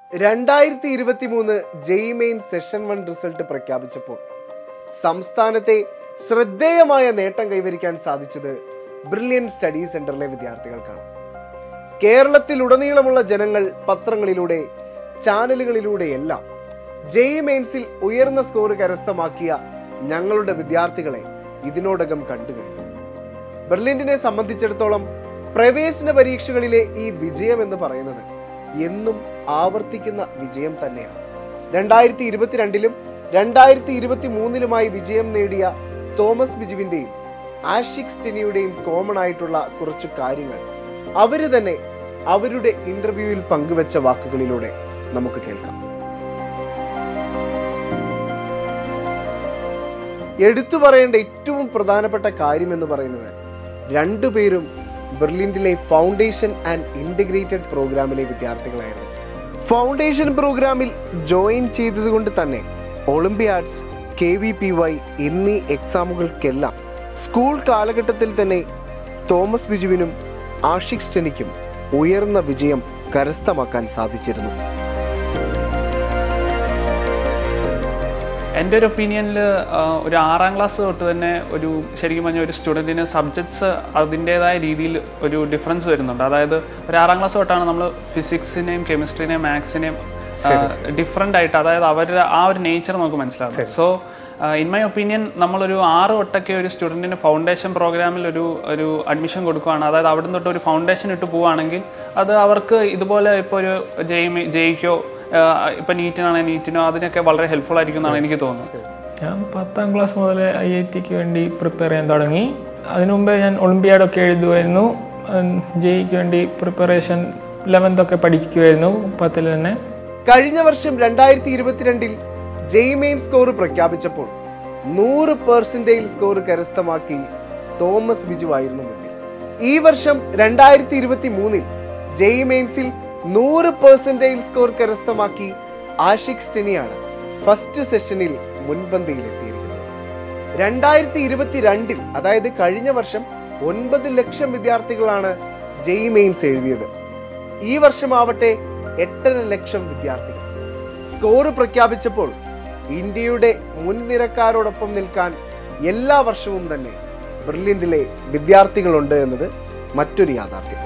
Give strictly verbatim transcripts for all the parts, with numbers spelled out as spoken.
രണ്ടായിരത്തി ഇരുപത്തി മൂന്ന് JEE main session one result പ്രഖ്യാപിച്ചപ്പോൾ സംസ്ഥാനത്തെ ശ്രദ്ധേയമായ നേട്ടം കൈവരിക്കാൻ സാധിച്ചത് ബ്രില്യൻ സ്റ്റഡി സെന്ററിലെ വിദ്യാർത്ഥികൾക്കാണ്. കേരളത്തിലുടനീളമുള്ള ജനങ്ങൾ പത്രങ്ങളിലൂടെ ചാനലുകളിലൂടെയെല്ലാം ജെഇ മെയിൻസിൽ ഉയർന്ന സ്കോർ കരസ്ഥമാക്കിയ ഞങ്ങളുടെ വിദ്യാർത്ഥികളെ ഇതിനോടകം കണ്ടുകഴിഞ്ഞു. ബ്രില്യന്റിനെ സംബന്ധിച്ചിടത്തോളം പ്രവേശന പരീക്ഷകളിലെ ഈ വിജയം എന്ന് പറയുന്നത് എന്നും ആവർത്തിക്കുന്ന വിജയം തന്നെയാണ്. രണ്ടായിരത്തി ഇരുപത്തിരണ്ടിലും രണ്ടായിരത്തി ഇരുപത്തി മൂന്നിലുമായി വിജയം നേടിയ തോമസ് ബിജുവിന്റെയും ആഷിക് സ്റ്റെന്നിയുടെയും കോമൺ ആയിട്ടുള്ള കുറച്ചു കാര്യങ്ങൾ അവര് തന്നെ അവരുടെ ഇന്റർവ്യൂവിൽ പങ്കുവെച്ച വാക്കുകളിലൂടെ നമുക്ക് കേൾക്കാം. എടുത്തു പറയേണ്ട ഏറ്റവും പ്രധാനപ്പെട്ട കാര്യം എന്ന് പറയുന്നത് രണ്ടുപേരും ബ്രില്യന്റിലെ ഫൗണ്ടേഷൻ ആൻഡ് ഇന്റഗ്രേറ്റഡ് പ്രോഗ്രാമിലെ വിദ്യാർത്ഥികളായിരുന്നു. ഫൗണ്ടേഷൻ പ്രോഗ്രാമിൽ ജോയിൻ ചെയ്തതുകൊണ്ട് തന്നെ olympiads, K V P Y എന്നീ എക്സാമുകൾക്കെല്ലാം സ്കൂൾ കാലഘട്ടത്തിൽ തന്നെ തോമസ് ബിജുവിനും ആഷിക് സ്റ്റെന്നിക്കും ഉയർന്ന വിജയം കരസ്ഥമാക്കാൻ സാധിച്ചിരുന്നു. എൻ്റെ ഒരു ഒപ്പീനിയനിൽ ഒരു ആറാം ക്ലാസ് തൊട്ട് തന്നെ ഒരു ശരിക്കും പറഞ്ഞാൽ ഒരു സ്റ്റുഡൻറ്റിന് സബ്ജക്ട്സ് അതിൻ്റേതായ രീതിയിൽ ഒരു ഡിഫറൻസ് വരുന്നുണ്ട്. അതായത് ഒരു ആറാം ക്ലാസ് തൊട്ടാണ് നമ്മൾ ഫിസിക്സിനെയും കെമിസ്ട്രീനെയും മാത്സിനെയും ഡിഫറെൻ്റ് ആയിട്ട്, അതായത് അവരുടെ ആ ഒരു നേച്ചർ നമുക്ക് മനസ്സിലാകും. സോ ഇൻ മൈ ഒപ്പീനിയൻ നമ്മളൊരു ആറ് തൊട്ടൊക്കെ ഒരു സ്റ്റുഡൻറ്റിന് ഫൗണ്ടേഷൻ പ്രോഗ്രാമിൽ ഒരു ഒരു അഡ്മിഷൻ കൊടുക്കുകയാണ്. അതായത് അവിടെ തൊട്ട് ഒരു ഫൗണ്ടേഷൻ ഇട്ട് പോവുകയാണെങ്കിൽ അത് അവർക്ക് ഇതുപോലെ ഇപ്പോൾ ഒരു ജെഇ ജെഇക്കോ ഇപ്പം നീറ്റിനാണെങ്കിൽ നീറ്റിനോ അതിനൊക്കെ വളരെ ഹെൽപ്ഫുൾ ആയിരിക്കും എന്നാണ് എനിക്ക് തോന്നുന്നത്. ഞാൻ പത്താം ക്ലാസ് മുതൽ ഐ ഐ ടിക്ക് വേണ്ടി പ്രിപ്പയർ ചെയ്യാൻ തുടങ്ങി. അതിനു മുമ്പേ ഞാൻ ഒളിമ്പിയാഡൊക്കെ എഴുതുമായിരുന്നു. ജെഇക്ക് വേണ്ടി പ്രിപ്പറേഷൻ ലെവൻത്തൊക്കെ പഠിക്കുമായിരുന്നു പത്തിൽ തന്നെ. കഴിഞ്ഞ വർഷം രണ്ടായിരത്തി ഇരുപത്തിരണ്ടിൽ ജെഇ മെയിൻ സ്കോർ പ്രഖ്യാപിച്ചപ്പോൾ നൂറ് പെർസെന്റേജ് സ്കോർ കരസ്ഥമാക്കി തോമസ് ബിജു ആയിരുന്നു മുന്നിൽ. ഈ വർഷം രണ്ടായിരത്തി ഇരുപത്തി മൂന്നിൽ ജെഇ മെയിൻസിൽ നൂറ് പെർസെന്റേജ് സ്കോർ കരസ്ഥമാക്കി ആഷിക് സ്റ്റെന്നിയാണ് ഫസ്റ്റ് സെഷനിൽ മുൻപന്തിയിലെത്തിയിരിക്കുന്നത്. രണ്ടായിരത്തി ഇരുപത്തിരണ്ടിൽ അതായത് കഴിഞ്ഞ വർഷം ഒൻപത് ലക്ഷം വിദ്യാർത്ഥികളാണ് ജെഇ മെയിൻസ് എഴുതിയത്. ഈ വർഷമാവട്ടെ എട്ടര ലക്ഷം വിദ്യാർത്ഥികൾ. സ്കോർ പ്രഖ്യാപിച്ചപ്പോൾ ഇന്ത്യയുടെ മുൻനിരക്കാരോടൊപ്പം നിൽക്കാൻ എല്ലാ വർഷവും തന്നെ ബ്രില്യന്റിലെ വിദ്യാർത്ഥികളുണ്ട് എന്നത് മറ്റൊരു യാഥാർത്ഥ്യം.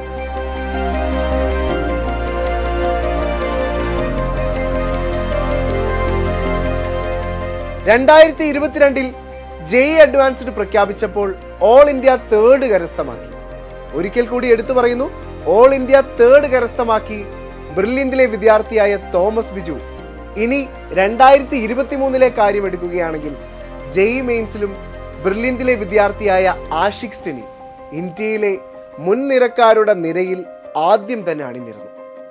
രണ്ടായിരത്തി ഇരുപത്തിരണ്ടിൽ ജെഇ അഡ്വാൻസ്ഡ് പ്രഖ്യാപിച്ചപ്പോൾ ഓൾ ഇന്ത്യ തേർഡ് കരസ്ഥമാക്കി. ഒരിക്കൽ കൂടി എടുത്തു പറയുന്നു, ഓൾ ഇന്ത്യ തേർഡ് കരസ്ഥമാക്കി ബ്രില്യന്റിലെ വിദ്യാർത്ഥിയായ തോമസ് ബിജു ഇനി രണ്ടായിരത്തി ഇരുപത്തി മൂന്നിലെ കാര്യം എടുക്കുകയാണെങ്കിൽ ജെഇ മെയിൻസിലും ബ്രില്യന്റിലെ വിദ്യാർത്ഥിയായ ആഷിക് സ്റ്റെന്നി ഇന്ത്യയിലെ മുൻനിരക്കാരുടെ നിരയിൽ ആദ്യം തന്നെ അണിനിരന്നു.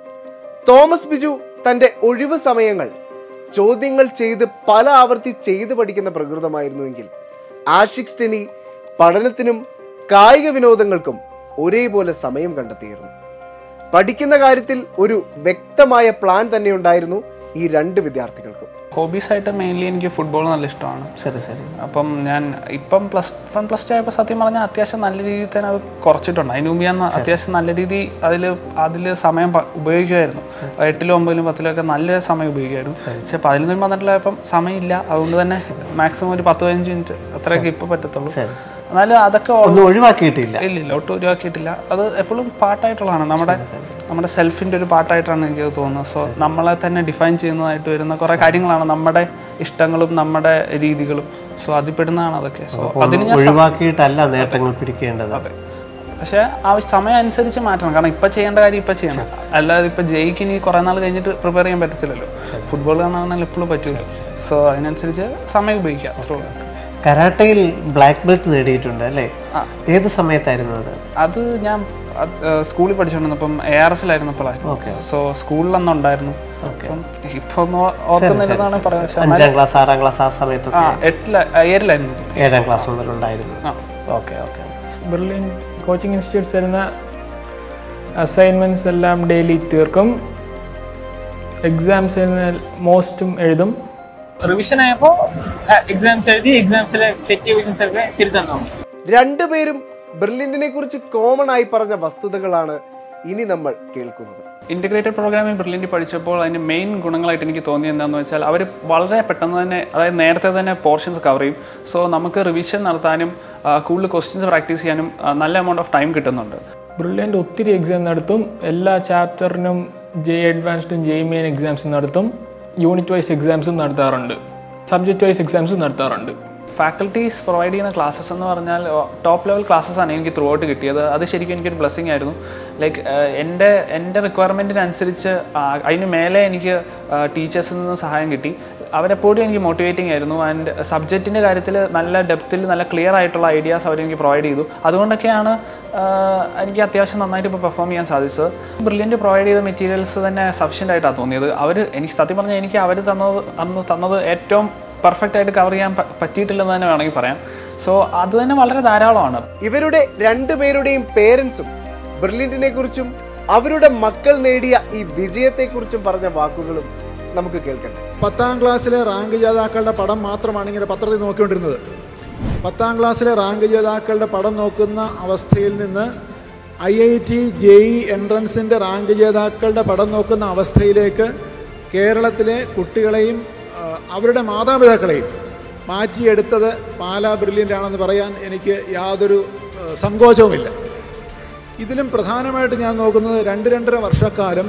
തോമസ് ബിജു തൻ്റെ ഒഴിവ് സമയങ്ങൾ ചോദ്യങ്ങൾ ചെയ്ത് പല ആവർത്തി ചെയ്ത് പഠിക്കുന്ന പ്രകൃതമായിരുന്നുവെങ്കിൽ ആഷിക് സ്റ്റെന്നി പഠനത്തിനും കായിക വിനോദങ്ങൾക്കും ഒരേപോലെ സമയം കണ്ടെത്തിയിരുന്നു. പഠിക്കുന്ന കാര്യത്തിൽ ഒരു വ്യക്തമായ പ്ലാൻ തന്നെ ഉണ്ടായിരുന്നു ഈ രണ്ട് വിദ്യാർത്ഥികൾക്കും. ഹോബീസായിട്ട് മെയിൻലി എനിക്ക് ഫുട്ബോൾ നല്ല ഇഷ്ടമാണ്. ശരി ശരി അപ്പം ഞാൻ ഇപ്പം പ്ലസ് വൺ പ്ലസ് ടു ആയപ്പോൾ സത്യം പറഞ്ഞാൽ അത്യാവശ്യം നല്ല രീതിയിൽ തന്നെ അത് കുറച്ചിട്ടുണ്ട്. അതിന് മുമ്പ് ഞാൻ അത്യാവശ്യം നല്ല രീതിയിൽ അതിൽ അതിൽ സമയം ഉപയോഗിക്കുമായിരുന്നു. എട്ടിലും ഒമ്പതിലും പത്തിലും ഒക്കെ നല്ല സമയം ഉപയോഗിക്കുമായിരുന്നു. പക്ഷെ പതിനൊന്നും പന്ത്രണ്ടിലായപ്പം സമയമില്ല. അതുകൊണ്ട് തന്നെ മാക്സിമം ഒരു പത്ത് പതിനഞ്ച് മിനിറ്റ് അത്രയൊക്കെ ഇപ്പോൾ പറ്റത്തുള്ളൂ. എന്നാലും അതൊക്കെ ഒഴിവാക്കിയിട്ടില്ല. ഇല്ല ഇല്ല ഒട്ടും ഒഴിവാക്കിയിട്ടില്ല. അത് എപ്പോഴും പാർട്ടായിട്ടുള്ളതാണ്, നമ്മുടെ നമ്മുടെ സെൽഫിൻ്റെ ഒരു പാർട്ടായിട്ടാണ് എനിക്ക് തോന്നുന്നത്. സോ നമ്മളെ തന്നെ ഡിഫൈൻ ചെയ്യുന്നതായിട്ട് വരുന്ന കുറേ കാര്യങ്ങളാണ് നമ്മുടെ ഇഷ്ടങ്ങളും നമ്മുടെ രീതികളും. സോ അതിൽ പെടുന്നതാണ് അതൊക്കെ. സോ അതിന് ഞാൻ ഒഴിവാക്കിയിട്ടല്ല നേട്ടങ്ങൾ പിടിക്കേണ്ടത്. അതെ, പക്ഷേ ആവശ്യ സമയം അനുസരിച്ച് മാറ്റണം. കാരണം ഇപ്പം ചെയ്യേണ്ട കാര്യം ഇപ്പം ചെയ്യണം. അല്ലാതെ ഇപ്പം ജെഇക്ക് ഇനി കുറേ നാൾ കഴിഞ്ഞിട്ട് പ്രിപ്പയർ ചെയ്യാൻ പറ്റത്തില്ലല്ലോ. ഫുട്ബോൾ കാണാണെങ്കിൽ എപ്പോഴും പറ്റുമല്ലോ. സോ അതിനനുസരിച്ച് സമയം ഉപയോഗിക്കാം. അത്രേ ഉള്ളൂ. കരാട്ടയിൽ ബ്ലാക്ക് ബെൽറ്റ് നേടിയിട്ടുണ്ട് അല്ലേ? ഏത് സമയത്തായിരുന്നു അത്? അത് ഞാൻ സ്കൂളിൽ പഠിച്ചുകൊണ്ടിരുന്നപ്പം എ ആർ എസിലായിരുന്നപ്പോഴായിരുന്നു. സോ സ്കൂളിലൊന്നും ഉണ്ടായിരുന്നു. ഇപ്പൊ ഓർക്കുന്നില്ലെന്നാണ് പറയുന്നത്. അഞ്ചാം ക്ലാസ് ആറാം ക്ലാസ് ആ സമയത്ത് എട്ടില ഏഴിലായിരുന്നു. ഏഴാം ക്ലാസ് മുതലുണ്ടായിരുന്നു. Okay okay. Brilliant coaching institutes തരുന്ന അസൈൻമെൻറ്റ്സ് എല്ലാം ഡെയിലി തീർക്കും. എക്സാംസ് മോസ്റ്റും എഴുതും. റിവിഷൻ ആയപ്പോൾ എക്സാംസ് എഴുതി എക്സാംസിലെ തെറ്റിയ ക്വസ്റ്റ്യൻസ് ഒക്കെ തിരുത്താൻ തുടങ്ങി. രണ്ടുപേരും ബ്രില്യന്റിനെ കുറിച്ച് കോമൺ ആയി പറഞ്ഞ വസ്തുതകളാണ് ഇനി നമ്മൾ കേൾക്കുന്നത്. ഇൻ്റഗ്രേറ്റഡ് പ്രോഗ്രാമിൽ ബ്രില്യൻ്റ് പഠിച്ചപ്പോൾ അതിൻ്റെ മെയിൻ ഗുണങ്ങളായിട്ട് എനിക്ക് തോന്നിയത് എന്താണെന്ന് വെച്ചാൽ അവർ വളരെ പെട്ടെന്ന് തന്നെ, അതായത് നേരത്തെ തന്നെ പോർഷൻസ് കവർ ചെയ്യും. സോ നമുക്ക് റിവിഷൻ നടത്താനും കൂടുതൽ ക്വസ്റ്റ്യൻസ് പ്രാക്ടീസ് ചെയ്യാനും നല്ല എമൗണ്ട് ഓഫ് ടൈം കിട്ടുന്നുണ്ട്. ബ്രില്യൻ്റ് ഒത്തിരി എക്സാം നടത്തും. എല്ലാ ചാപ്റ്ററിനും ജെ അഡ്വാൻസ്ഡും ജെ മെയിൻ എക്സാംസും നടത്തും. യൂണിറ്റ് വൈസ് എക്സാംസും നടത്താറുണ്ട്. സബ്ജക്റ്റ് വൈസ് എക്സാംസും നടത്താറുണ്ട്. ഫാക്കൽറ്റീസ് പ്രൊവൈഡ് ചെയ്യുന്ന ക്ലാസ്സസ് എന്ന് പറഞ്ഞാൽ ടോപ്പ് ലെവൽ ക്ലാസ്സസ് ആണ് എനിക്ക് ത്രൂ ഔട്ട് കിട്ടിയത്. അത് ശരിക്കും എനിക്കൊരു ബ്ലെസ്സിങ് ആയിരുന്നു. ലൈക്ക് എൻ്റെ എൻ്റെ റിക്വയർമെൻറ്റിനനുസരിച്ച് അതിന് മേലെ എനിക്ക് ടീച്ചേഴ്സിൽ നിന്ന് സഹായം കിട്ടി. അവരെപ്പോഴും എനിക്ക് മോട്ടിവേറ്റിംഗ് ആയിരുന്നു. ആൻഡ് സബ്ജക്റ്റിൻ്റെ കാര്യത്തിൽ നല്ല ഡെപ്തിൽ നല്ല ക്ലിയർ ആയിട്ടുള്ള ഐഡിയാസ് അവരെനിക്ക് പ്രൊവൈഡ് ചെയ്തു. അതുകൊണ്ടൊക്കെയാണ് എനിക്ക് അത്യാവശ്യം നന്നായിട്ട് ഇപ്പോൾ പെർഫോം ചെയ്യാൻ സാധിച്ചത്. ബ്രില്യൻ്റ് പ്രൊവൈഡ് ചെയ്ത മെറ്റീരിയൽസ് തന്നെ സഫിഷ്യൻ്റ് ആയിട്ടാണ് തോന്നിയത്. അവർ എനിക്ക് സത്യം പറഞ്ഞാൽ എനിക്ക് അവർ തന്നത് അന്ന് തന്നത് ഏറ്റവും പെർഫെക്റ്റ് ആയിട്ട് കവർ ചെയ്യാൻ പറ്റിയിട്ടില്ലെന്ന് തന്നെ വേണമെങ്കിൽ പറയാം. സോ അത് തന്നെ വളരെ ധാരാളമാണ്. ഇവരുടെ രണ്ടുപേരുടെയും പേരൻസും ബ്രില്യന്റിനെ കുറിച്ചും അവരുടെ മക്കൾ നേടിയ ഈ വിജയത്തെക്കുറിച്ചും പറഞ്ഞ വാക്കുകളും നമുക്ക് കേൾക്കണ്ട. പത്താം ക്ലാസ്സിലെ റാങ്ക് ജേതാക്കളുടെ പടം മാത്രമാണ് ഇങ്ങനെ പത്രത്തിൽ നോക്കിക്കൊണ്ടിരുന്നത്. പത്താം ക്ലാസ്സിലെ റാങ്ക് ജേതാക്കളുടെ പടം നോക്കുന്ന അവസ്ഥയിൽ നിന്ന് I I T J E എൻട്രൻസിൻ്റെ റാങ്ക് ജേതാക്കളുടെ പടം നോക്കുന്ന അവസ്ഥയിലേക്ക് കേരളത്തിലെ കുട്ടികളെയും അവരുടെ മാതാപിതാക്കളെയും മാറ്റിയെടുത്തത് പാലാ ബ്രില്യൻ്റ് ആണെന്ന് പറയാൻ എനിക്ക് യാതൊരു സങ്കോചവുമില്ല. ഇതിലും പ്രധാനമായിട്ട് ഞാൻ നോക്കുന്നത് രണ്ട് രണ്ടര വർഷക്കാലം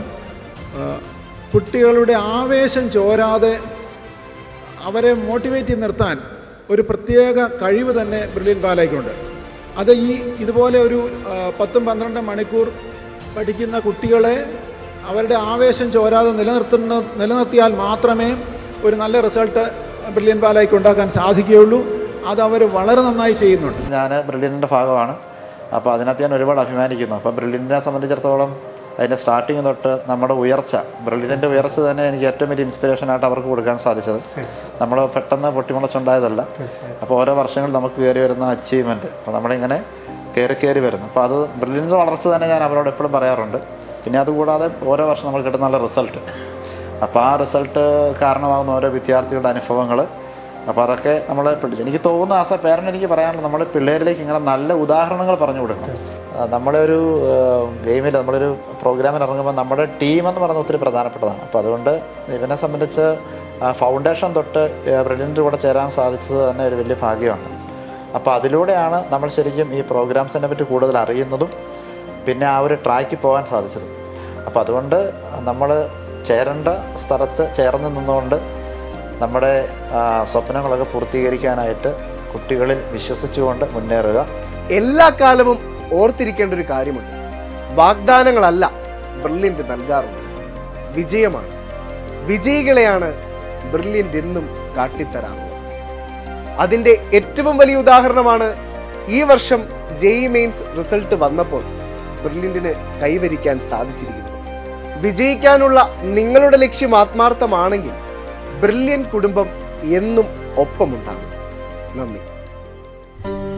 കുട്ടികളുടെ ആവേശം ചോരാതെ അവരെ മോട്ടിവേറ്റ് ചെയ്ത് നിർത്താൻ ഒരു പ്രത്യേക കഴിവ് തന്നെ ബ്രില്യൻ്റ് പാലയ്ക്കുണ്ട്. അത് ഈ ഇതുപോലെ ഒരു പത്തും പന്ത്രണ്ടും മണിക്കൂർ പഠിക്കുന്ന കുട്ടികളെ അവരുടെ ആവേശം ചോരാതെ നിലനിർത്തുന്ന നിലനിർത്തിയാൽ മാത്രമേ ഒരു നല്ല റിസൾട്ട് ബ്രില്യൻ്റ് പാലയ്ക്ക് ഉണ്ടാക്കാൻ സാധിക്കുകയുള്ളൂ. അത് അവർ വളരെ നന്നായി ചെയ്യുന്നുണ്ട്. ഞാൻ ബ്രില്യൻ്റിൻ്റെ ഭാഗമാണ്. അപ്പോൾ അതിനകത്ത് ഞാൻ ഒരുപാട് അഭിമാനിക്കുന്നു. അപ്പോൾ ബ്രില്യൻ്റിനെ സംബന്ധിച്ചിടത്തോളം അതിൻ്റെ സ്റ്റാർട്ടിങ് തൊട്ട് നമ്മുടെ ഉയർച്ച, ബ്രില്യൻ്റിൻ്റെ ഉയർച്ച തന്നെ എനിക്ക് ഏറ്റവും വലിയ ഇൻസ്പിറേഷനായിട്ട് അവർക്ക് കൊടുക്കാൻ സാധിച്ചത്. നമ്മൾ പെട്ടെന്ന് പൊട്ടിമുളച്ചുണ്ടായതല്ല. അപ്പോൾ ഓരോ വർഷങ്ങൾ നമുക്ക് കയറി വരുന്ന അച്ചീവ്മെൻറ്റ്, അപ്പോൾ നമ്മളിങ്ങനെ കയറി കയറി വരുന്നു. അപ്പോൾ അത് ബ്രില്യൻ്റിൻ്റെ വളർച്ച തന്നെ ഞാൻ അവരോട് എപ്പോഴും പറയാറുണ്ട്. പിന്നെ അതുകൂടാതെ ഓരോ വർഷം നമ്മൾ കിട്ടുന്ന നല്ല റിസൾട്ട്, അപ്പോൾ ആ റിസൾട്ട് കാരണമാകുന്ന ഓരോ വിദ്യാർത്ഥികളുടെ അനുഭവങ്ങൾ, അപ്പോൾ അതൊക്കെ നമ്മൾ എനിക്ക് തോന്നുന്നു ആസ് എ പേരൻ്റ് എനിക്ക് പറയാനുള്ളത് നമ്മൾ പിള്ളേരിലേക്ക് ഇങ്ങനെ നല്ല ഉദാഹരണങ്ങൾ പറഞ്ഞു കൊടുക്കണം. നമ്മുടെ ഒരു ഗെയിമിൽ നമ്മളൊരു പ്രോഗ്രാമിൽ ഇറങ്ങുമ്പോൾ നമ്മുടെ ടീമെന്ന് പറയുന്നത് ഒത്തിരി പ്രധാനപ്പെട്ടതാണ്. അപ്പോൾ അതുകൊണ്ട് ഇവനെ സംബന്ധിച്ച് ഫൗണ്ടേഷൻ തൊട്ട് ബ്രില്യൻ്റ് കൂടെ ചേരാൻ സാധിച്ചത് തന്നെ ഒരു വലിയ ഭാഗ്യമാണ്. അപ്പോൾ അതിലൂടെയാണ് നമ്മൾ ശരിക്കും ഈ പ്രോഗ്രാംസിനെ പറ്റി കൂടുതൽ അറിയുന്നതും പിന്നെ ആ ഒരു ട്രാക്കിൽ പോകാൻ സാധിച്ചതും. അപ്പോൾ അതുകൊണ്ട് നമ്മൾ ചേരേണ്ട സ്ഥലത്ത് ചേർന്ന് നിന്നുകൊണ്ട് നമ്മുടെ സ്വപ്നങ്ങളൊക്കെ പൂർത്തീകരിക്കാനായിട്ട് കുട്ടികളിൽ വിശ്വസിച്ചുകൊണ്ട് മുന്നേറുക. എല്ലാ കാലവും ഓർത്തിരിക്കേണ്ട ഒരു കാര്യമുണ്ട്. വാഗ്ദാനങ്ങളല്ല ബ്രില്യൻ്റ് നൽകാറുണ്ട്, വിജയമാണ്. വിജയികളെയാണ് ബ്രില്യൻ്റ് എന്നും കാട്ടിത്തരാറുള്ളത്. അതിൻ്റെ ഏറ്റവും വലിയ ഉദാഹരണമാണ് ഈ വർഷം ജെഇ മെയിൻസ് റിസൾട്ട് വന്നപ്പോൾ ബ്രില്യന്റിന് കൈവരിക്കാൻ സാധിച്ചിരിക്കുന്നത്. വിജയിക്കാനുള്ള നിങ്ങളുടെ ലക്ഷ്യം ആത്മാർത്ഥമാണെങ്കിൽ ബ്രില്യന്റ് കുടുംബം എന്നും ഒപ്പമുണ്ടാകും. നന്ദി.